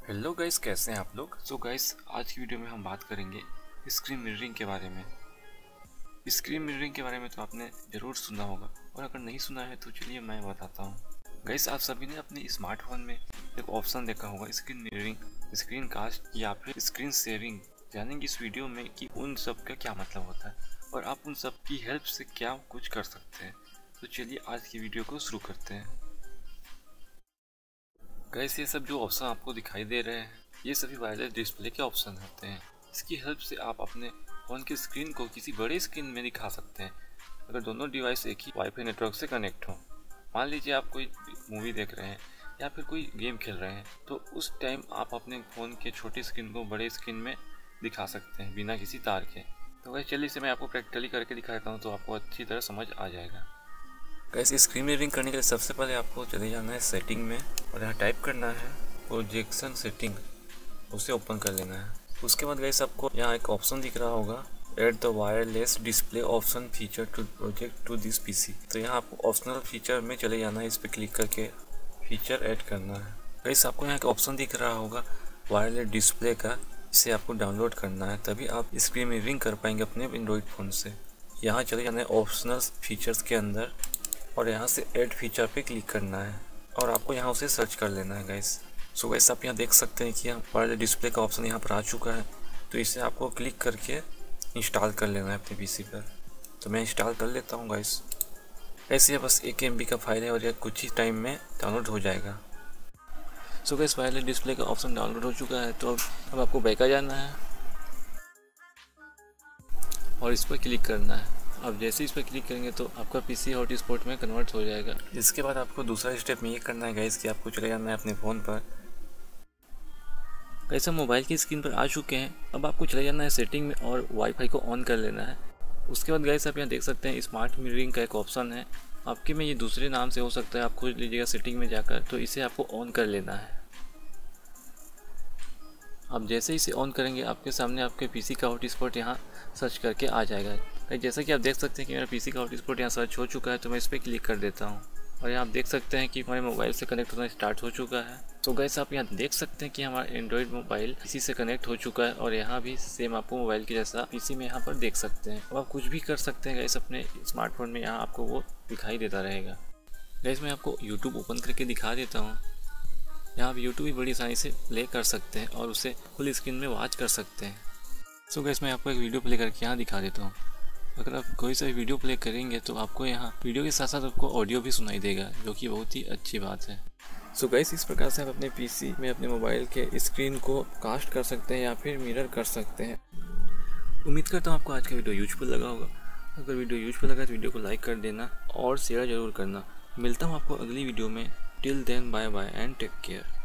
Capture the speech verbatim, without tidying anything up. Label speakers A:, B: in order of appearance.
A: Hello guys, कैसे हैं आप लोग। सो so गाइस, आज की वीडियो में हम बात करेंगे स्क्रीन मिररिंग के बारे में। स्क्रीन मिररिंग के बारे में तो आपने ज़रूर सुना होगा, और अगर नहीं सुना है तो चलिए मैं बताता हूँ। गाइस, आप सभी ने अपने स्मार्टफोन में एक ऑप्शन देखा होगा, स्क्रीन मिररिंग, स्क्रीन कास्ट या फिर स्क्रीन शेयरिंग। जानेंगे इस वीडियो में कि उन सब का क्या मतलब होता है और आप उन सब की हेल्प से क्या कुछ कर सकते हैं। तो चलिए आज की वीडियो को शुरू करते हैं। गाइस, ये सब जो ऑप्शन आपको दिखाई दे रहे हैं, ये सभी वायरलेस डिस्प्ले के ऑप्शन होते हैं। इसकी हेल्प से आप अपने फ़ोन की स्क्रीन को किसी बड़े स्क्रीन में दिखा सकते हैं, अगर दोनों डिवाइस एक ही वाईफाई नेटवर्क से कनेक्ट हो। मान लीजिए आप कोई मूवी देख रहे हैं या फिर कोई गेम खेल रहे हैं, तो उस टाइम आप अपने फ़ोन के छोटी स्क्रीन को बड़े स्क्रीन में दिखा सकते हैं बिना किसी तार के। तो गाइस, चलिए इसे मैं आपको प्रैक्टिकली करके दिखाता हूँ, तो आपको अच्छी तरह समझ आ जाएगा। गाइस, स्क्रीन मिररिंग करने के लिए सबसे पहले आपको चले जाना है सेटिंग में, और यहाँ टाइप करना है प्रोजेक्शन सेटिंग, उसे ओपन कर लेना है। उसके बाद गाइस, आपको यहाँ एक ऑप्शन दिख रहा होगा, add the wireless display option feature to project to this PC. तो यहाँ आपको ऑप्शनल फीचर में चले जाना है, इस पर क्लिक करके फीचर ऐड करना है। गाइस, आपको यहाँ एक ऑप्शन दिख रहा होगा वायरलेस डिस्प्ले का, इसे आपको डाउनलोड करना है, तभी आप स्क्रीन मिररिंग कर पाएंगे अपने एंड्रॉइड फ़ोन से। यहाँ चले जाना है ऑप्शनल फीचर्स के अंदर, और यहाँ से ऐड फीचर पे क्लिक करना है, और आपको यहाँ उसे सर्च कर लेना है गाइस। सो गाइस, आप यहाँ देख सकते हैं कि यहाँ वायरलेस डिस्प्ले का ऑप्शन यहाँ पर आ चुका है, तो इसे आपको क्लिक करके इंस्टॉल कर लेना है अपने पीसी पर। तो मैं इंस्टॉल कर लेता हूँ गाइस। ऐसे बस एक एम बी का फाइल है और यह कुछ ही टाइम में डाउनलोड हो जाएगा। सो गाइस, वायरलेस डिस्प्ले का ऑप्शन डाउनलोड हो चुका है, तो अब अब आपको बैक आ जाना है और इस पर क्लिक करना है। अब जैसे इस पर क्लिक करेंगे तो आपका पीसी हॉटस्पॉट में कन्वर्ट हो जाएगा। इसके बाद आपको दूसरा स्टेप में ये करना है गाइस कि आपको चले जाना है अपने फ़ोन पर। गाइस, हम मोबाइल की स्क्रीन पर आ चुके हैं। अब आपको चले जाना है सेटिंग में और वाईफाई को ऑन कर लेना है। उसके बाद गाइस, आप यहाँ देख सकते हैं स्मार्ट मिररिंग का एक ऑप्शन है, आपके में ये दूसरे नाम से हो सकता है, आप खोज लीजिएगा सेटिंग में जाकर। तो इसे आपको ऑन कर लेना है। अब जैसे इसे ऑन करेंगे, आपके सामने आपके पीसी का हॉटस्पॉट यहाँ सर्च करके आ जाएगा। जैसा कि आप देख सकते हैं कि मेरा पीसी का हॉटस्पॉट यहाँ सर्च हो चुका है, तो मैं इस पर क्लिक कर देता हूँ, और यहाँ आप देख सकते हैं कि हमारे मोबाइल से कनेक्ट होना स्टार्ट हो चुका है। तो गाइस, आप यहाँ देख सकते हैं कि हमारा एंड्रॉइड मोबाइल पीसी से कनेक्ट हो चुका है, और यहाँ भी सेम आपको मोबाइल के जैसा पीसी में यहाँ पर देख सकते हैं। अब आप कुछ भी कर सकते हैं गाइस अपने स्मार्टफोन में, यहाँ आपको वो दिखाई देता रहेगा। गाइस, मैं आपको यूट्यूब ओपन करके दिखा देता हूँ। यहाँ आप यूट्यूब भी बड़ी आसानी से प्ले कर सकते हैं और उसे फुल स्क्रीन में वॉच कर सकते हैं। सो गाइस, मैं आपको एक वीडियो प्ले करके यहाँ दिखा देता हूँ। अगर आप कोई सा वीडियो प्ले करेंगे तो आपको यहाँ वीडियो के साथ साथ आपको ऑडियो भी सुनाई देगा, जो कि बहुत ही अच्छी बात है। सो गाइस, इस प्रकार से आप अपने पीसी में अपने मोबाइल के स्क्रीन को कास्ट कर सकते हैं या फिर मिरर कर सकते हैं। उम्मीद करता हूँ आपको आज का वीडियो यूजफुल लगा होगा। अगर वीडियो यूजफुल लगा तो वीडियो को लाइक कर देना और शेयर जरूर करना। मिलता हूँ आपको अगली वीडियो में। Till then, bye bye and take care.